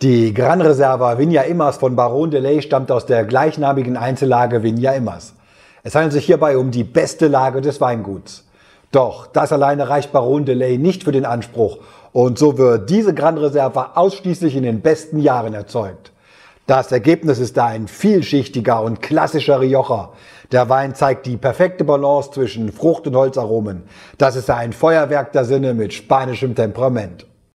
Die Gran Reserva Viña Imaz von Baron de Ley stammt aus der gleichnamigen Einzellage Viña Imaz. Es handelt sich hierbei um die beste Lage des Weinguts. Doch das alleine reicht Baron de Ley nicht für den Anspruch und so wird diese Gran Reserva ausschließlich in den besten Jahren erzeugt. Das Ergebnis ist da ein vielschichtiger und klassischer Rioja. Der Wein zeigt die perfekte Balance zwischen Frucht- und Holzaromen. Das ist ein Feuerwerk der Sinne mit spanischem Temperament.